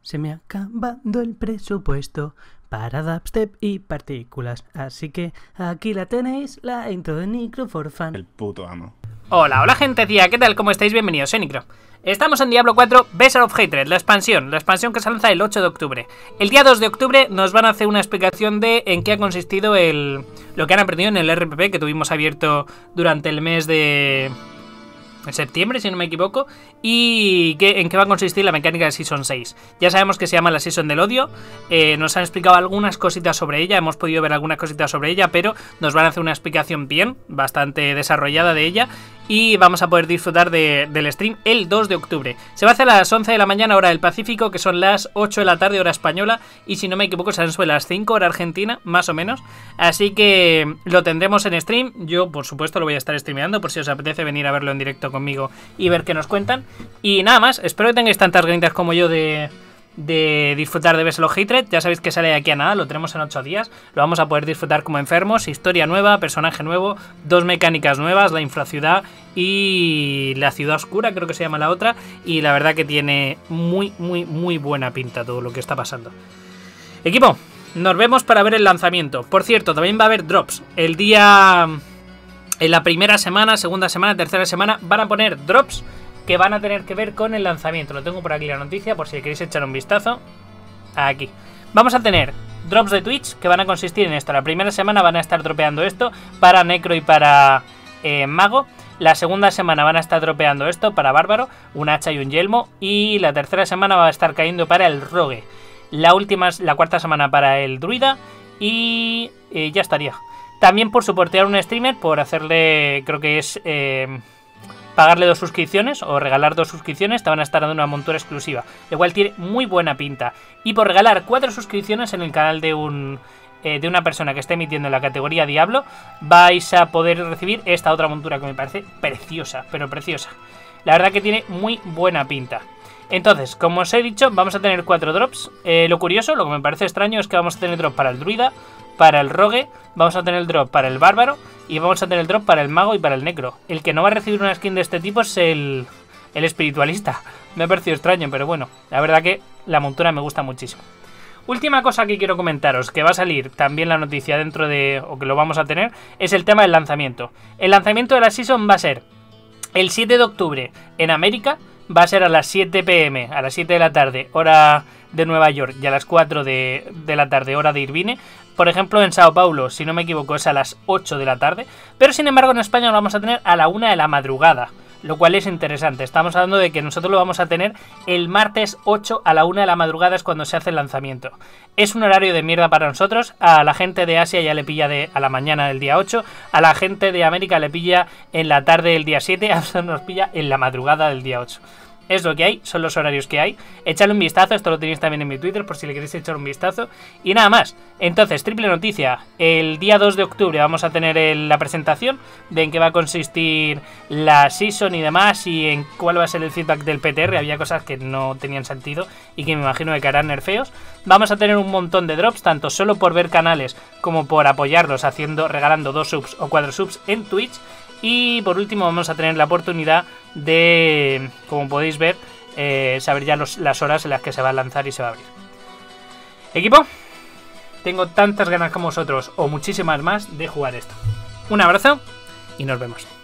Se me ha acabado el presupuesto para dubstep y partículas. Así que aquí la tenéis, la intro de Nicro for Fun. El puto amo. Hola gente tía, ¿qué tal? ¿Cómo estáis? Bienvenidos, soy Nicro. Estamos en Diablo 4 Vessel of Hatred, la expansión que se lanza el 8 de octubre. El día 2 de octubre nos van a hacer una explicación de en qué ha consistido lo que han aprendido en el RPP que tuvimos abierto durante el mes de septiembre, si no me equivoco, y en qué va a consistir la mecánica de Season 6. Ya sabemos que se llama la Season del Odio, nos han explicado algunas cositas sobre ella, hemos podido ver algunas cositas sobre ella, pero nos van a hacer una explicación bien, bastante desarrollada de ella, y vamos a poder disfrutar del stream el 2 de octubre. Se va a hacer a las 11 de la mañana hora del Pacífico, que son las 8 de la tarde hora española, y si no me equivoco serán sobre las 5 hora argentina, más o menos. Así que lo tendremos en stream. Yo, por supuesto, lo voy a estar streameando por si os apetece venir a verlo en directo conmigo y ver qué nos cuentan. Y nada más, espero que tengáis tantas ganitas como yo de disfrutar de Vessel of Hatred. Ya sabéis que sale de aquí a nada, lo tenemos en 8 días. Lo vamos a poder disfrutar como enfermos. Historia nueva, personaje nuevo, 2 mecánicas nuevas, la infraciudad y la ciudad oscura, creo que se llama la otra. Y la verdad que tiene muy buena pinta todo lo que está pasando. Equipo, nos vemos para ver el lanzamiento. Por cierto, también va a haber drops. El día... En la primera semana, segunda semana, tercera semana van a poner drops que van a tener que ver con el lanzamiento. Lo tengo por aquí la noticia, por si queréis echar un vistazo. Aquí. Vamos a tener drops de Twitch que van a consistir en esto. La primera semana van a estar dropeando esto para Necro y para Mago. La segunda semana van a estar dropeando esto para Bárbaro, un hacha y un yelmo. Y la tercera semana va a estar cayendo para el Rogue. La cuarta semana para el Druida. Y ya estaría. También por soportear un streamer, por hacerle, creo que es... pagarle 2 suscripciones o regalar 2 suscripciones, te van a estar dando una montura exclusiva, lo cual tiene muy buena pinta. Y por regalar 4 suscripciones en el canal de una persona que esté emitiendo en la categoría Diablo, vais a poder recibir esta otra montura que me parece preciosa, pero preciosa. La verdad que tiene muy buena pinta. Entonces, como os he dicho, vamos a tener 4 drops. Lo curioso, lo que me parece extraño es que vamos a tener drop para el Druida, para el Rogue, vamos a tener el drop para el Bárbaro y vamos a tener el drop para el Mago y para el Necro. El que no va a recibir una skin de este tipo es el Espiritualista. Me ha parecido extraño, pero bueno, la verdad que la montura me gusta muchísimo. Última cosa que quiero comentaros, que va a salir también la noticia dentro de... o que lo vamos a tener, es el tema del lanzamiento. El lanzamiento de la Season va a ser el 7 de octubre en América, va a ser a las 7 p.m, a las 7 de la tarde, hora de Nueva York, y a las 4 de la tarde, hora de Irvine. Por ejemplo, en Sao Paulo, si no me equivoco, es a las 8 de la tarde. Pero sin embargo, en España lo vamos a tener a la 1 de la madrugada, lo cual es interesante. Estamos hablando de que nosotros lo vamos a tener el martes 8 a la 1 de la madrugada, es cuando se hace el lanzamiento. Es un horario de mierda para nosotros. A la gente de Asia ya le pilla a la mañana del día 8. A la gente de América le pilla en la tarde del día 7. A nosotros nos pilla en la madrugada del día 8. Es lo que hay, son los horarios que hay. Echadle un vistazo, esto lo tenéis también en mi Twitter por si le queréis echar un vistazo. Y nada más. Entonces, triple noticia. El día 2 de octubre vamos a tener la presentación de en qué va a consistir la Season y demás, y en cuál va a ser el feedback del PTR. Había cosas que no tenían sentido y que me imagino que harán nerfeos. Vamos a tener un montón de drops, tanto solo por ver canales como por apoyarlos regalando 2 subs o 4 subs en Twitch. Y por último vamos a tener la oportunidad de, como podéis ver, saber ya las horas en las que se va a lanzar y se va a abrir. Equipo, tengo tantas ganas como vosotros, o muchísimas más, de jugar esto. Un abrazo y nos vemos.